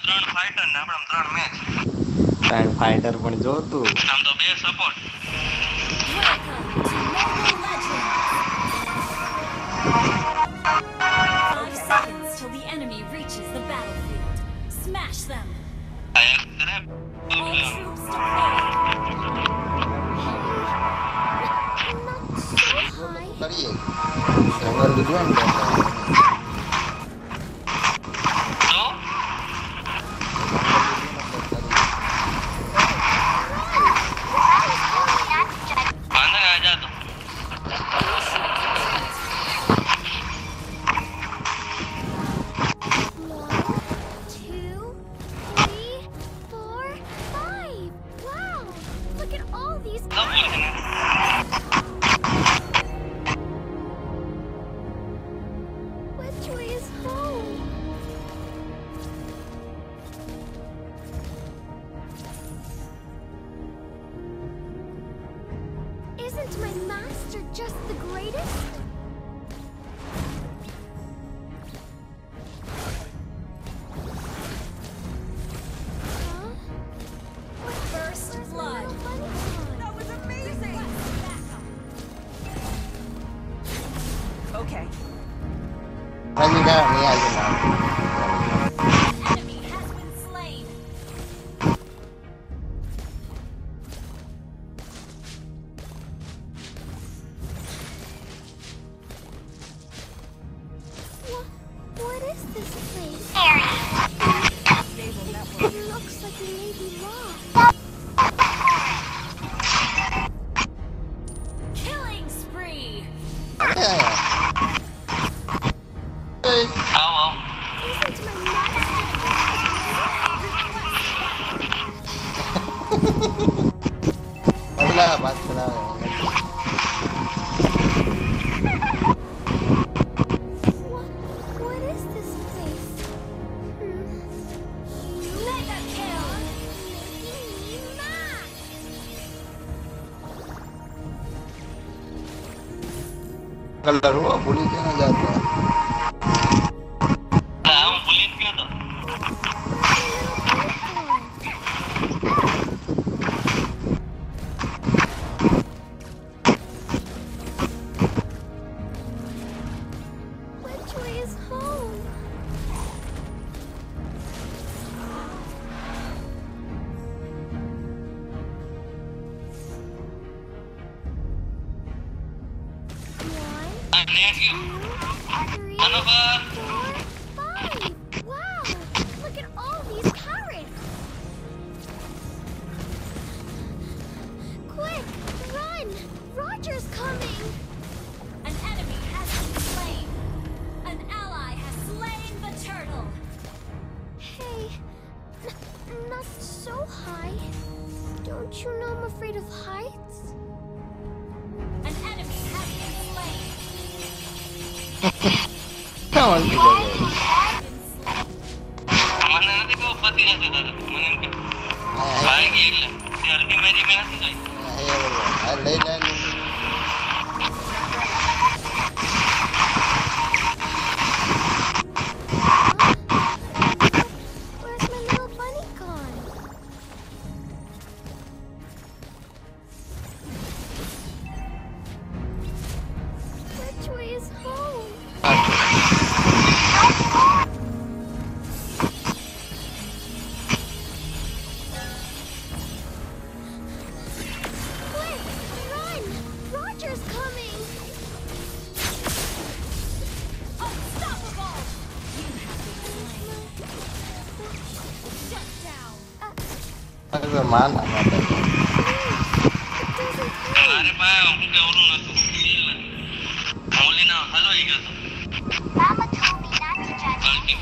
ત્રણ ફાઇટર ને આપણે ત્રણ મેચ. ત્રણ ફાઇટર પણ જો તું. આમ તો બે support. Welcome to Mobile Legends! 5 seconds till the enemy reaches the battlefield. Smash them! આ એક કરે. All troops deployed! કરીએ જંગલ લીધું ને તો અંદર આ જા તો. Isn't my master just the greatest? Huh? First blood! That was amazing! Okay. Rami ka ni ayun na Enemy has been slain! What is this place? It looks like we may be lost. Killing spree! આવો આવો. Isn't my master Wala ba't na What is this place? Mega kill! Colour હો ભૂલી કે ના જાતો હા હું ભૂલી જ ગયો તો. Which way is home? આ નેટ ગયું. Another. 5. Wow! Look at all these carrots! Quick, run! Roger's coming! An enemy has been slain! An ally has slain the turtle! Hey, not so high. Don't you know I'm afraid of heights? An enemy has been slain! કેમ હલતી જાય મને નથી કહું પતિ નથી તારે. મને એમ કે ભાગી એટલે ત્યારે ધીમે ધીમે નથી જાય. આ લઈ જાય Where's my little bunny gone? Which way is home? Quick, run! Roger's coming! Unstoppable! You have been slain! Shut down! હવે માન It doesn't hurt. અરે ભાઈ હું કે ઓલું નતું. ઓલીના હલવાઈ ગયો તો. Mama told me not to judge. ગલતી.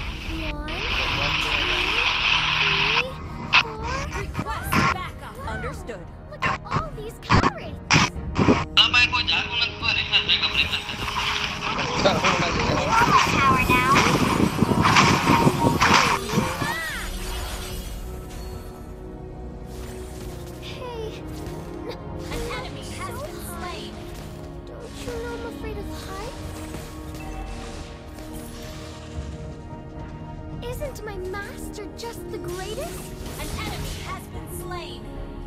1, 2, 3, 4. Request backup! Understood. Look at all these carrots! આ ભાઈ કોઈ જાગું નથી. કોઈ research backup research. Tower now. Hey, An enemy has been slain! don't you know I'm afraid of heights? master just the greatest? An enemy has been slain.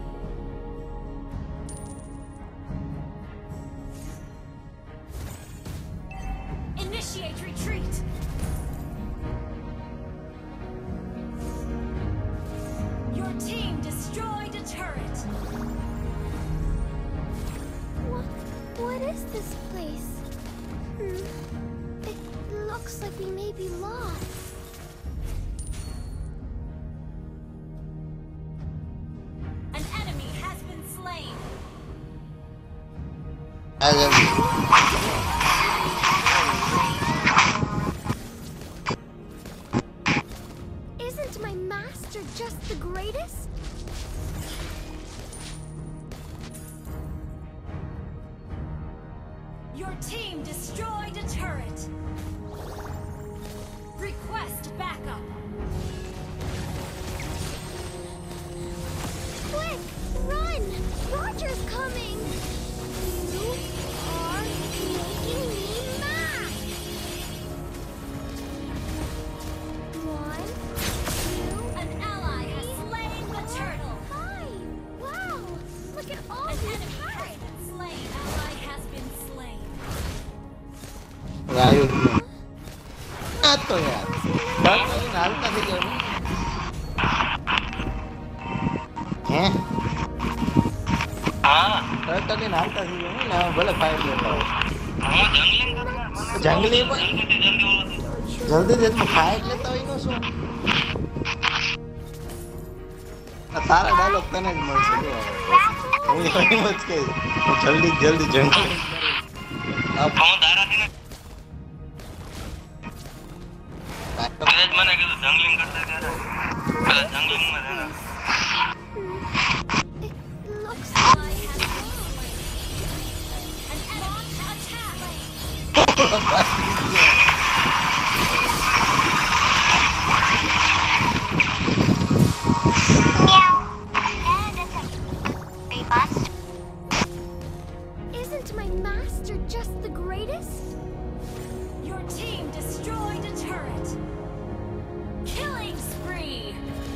Initiate retreat. Your team destroyed a turret. What is this place? It looks like we may be lost. An enemy has been slain. Isn't my master just the greatest? Your team destroyed a turret. Request backup. Quick, run! Roger's coming! You are making me mad! 1, 2, An ally has slain the turtle. 5! Wow! Look at all An these enemy has turrets! been slain. Ally has been slain. રાયુ આ તો યાર બસ હાલતા થઈ ગયો હે હા હાલતા થઈ ગયો ને ભલે ફાયર લેતા હોય હું જંગલિંગ કરું જંગલી જલ્દી જલ્દી ઓલો જલ્દી જલ્દી ફાયર લેતા હોય નો શું આ તારા ડાયલોગ તને જ મળશે જો હું એમ જ કહીશ જલ્દી જલ્દી જંગલી હું તારાથી ને ધીરજ મને કીધું જંગલિંગ કરતા ત્યારે પેલા જંગલિંગમાં જરા It looks Ally has been slain. An enemy attack. Isn't my master just the greatest? Your team destroyed a turret. Killing spree.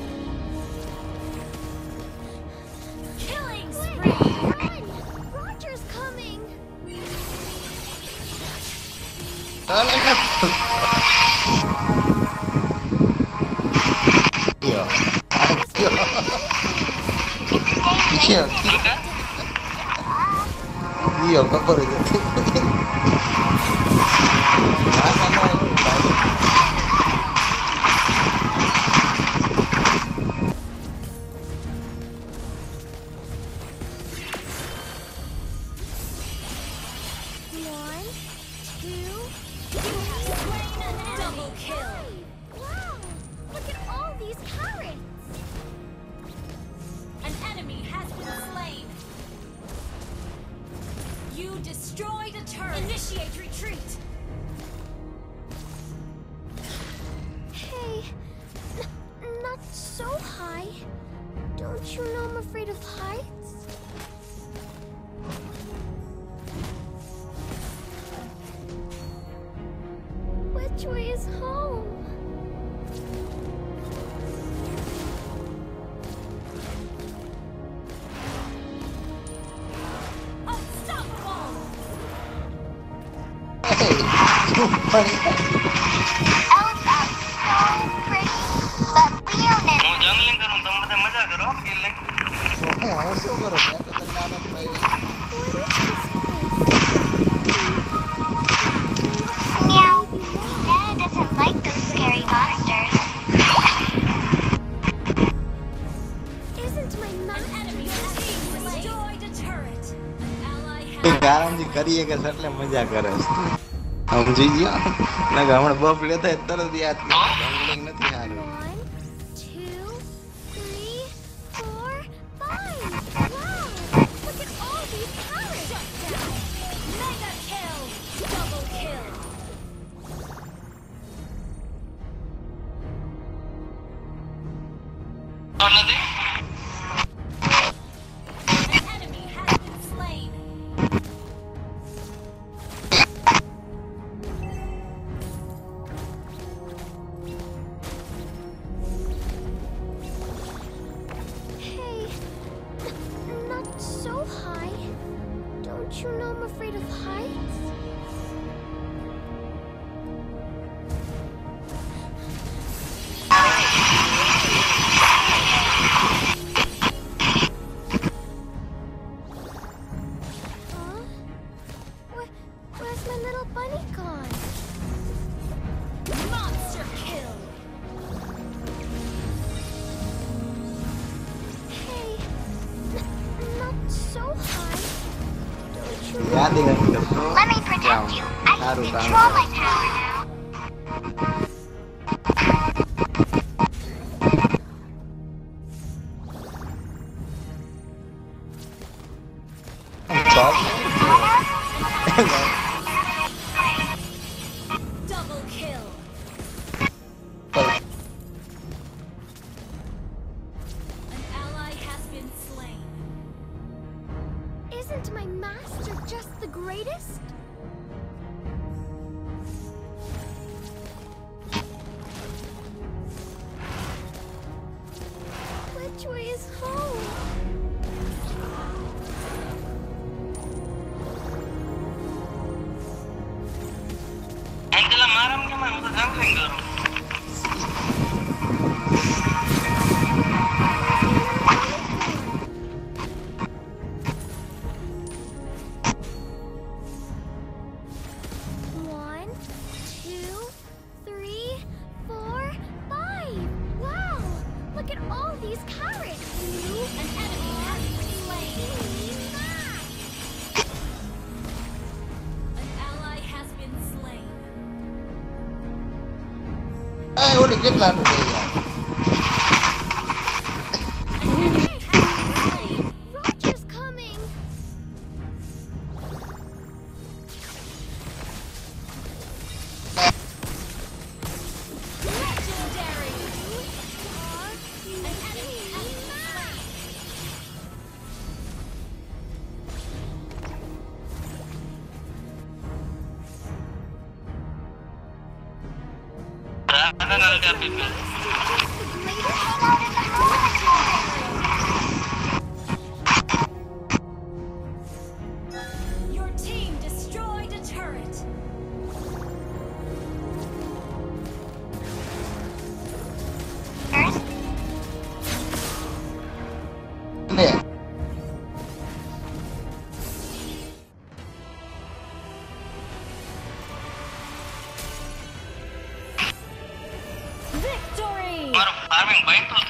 Killing spree. Run! Roger's coming! Iya, kabar aja. One, two, You have slain an double kill. wow! Look at all these turrets! An enemy has been slain. You destroyed a turret. Initiate retreat. Hey, not so high. Don't you know I'm afraid of heights? Which way is home? Unstoppable. હું જંગલિંગ કરું તમે બધા મજા કરો kill લઈ હું શું કરું મેં તો તને આનંદ પાડી What is this place? Nana doesn't like those scary monsters. Isn't my An master enemy team destroyed a turret. An ally A has કારણથી કરીએ કે એટલે મજા કરે છે સમજી ગયો ને હમણાં બફ લેતા તરત યાદ જંગલિંગ નથી સારું 1, 2, 3, 4, 5. Wow! Look at all these turrets! shut down. Mega kill. Double kill. તો નથી An enemy has been slain. Gandhi નથી કરતો. Let me protect you. I can સારું કામ control કરે. my power now. Double kill. An ally has been slain. Isn't my master just the greatest? Which way is home? Angela maram ke man to jangling karo. One, two, three, four, five. Wow! Look at all these carrots. An enemy has been slain. An ally has been slain. ઓલી કેટલા નું થઈ ગયા? Roger's coming. Legendary. An enemy has been slain. Rada nal ke api pe. Your team destroyed a turret. લે Victory. Mar farming bain to